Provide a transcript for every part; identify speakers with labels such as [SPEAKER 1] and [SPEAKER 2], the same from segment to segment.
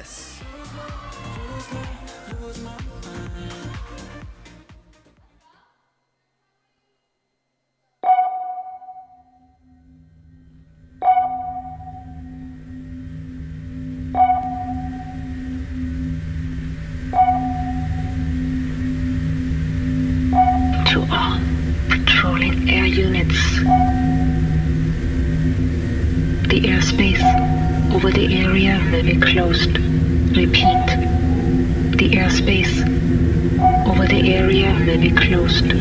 [SPEAKER 1] Limitless.
[SPEAKER 2] To all patrolling air units, the airspace over the area will be closed. Repeat, the airspace over the area will be closed.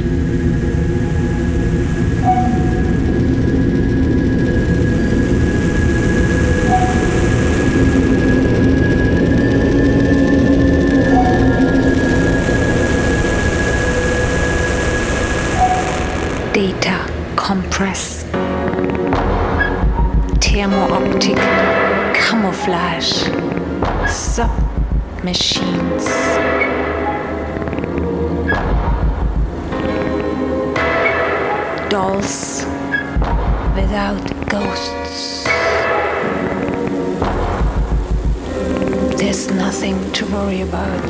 [SPEAKER 2] Data compress. Thermo-optic camouflage. Sub-machines. Dolls without ghosts. There's nothing to worry about.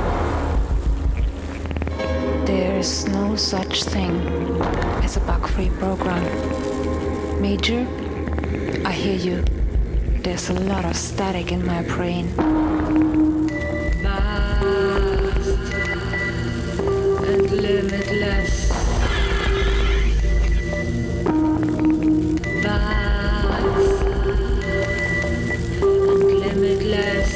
[SPEAKER 2] There's no such thing as a bug-free program. Major, I hear you. There's a lot of static in my brain. Vast and limitless. Vast and limitless.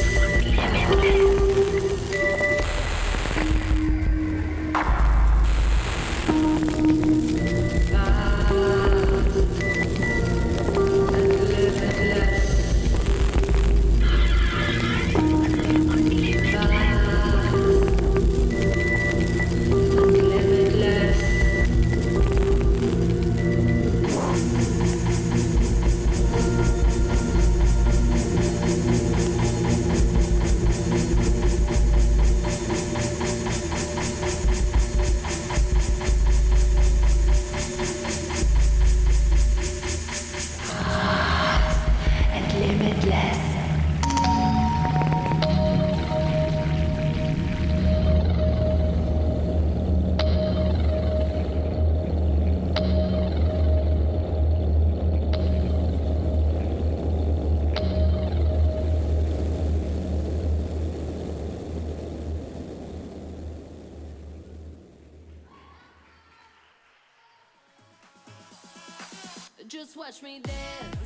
[SPEAKER 3] Just watch me dance.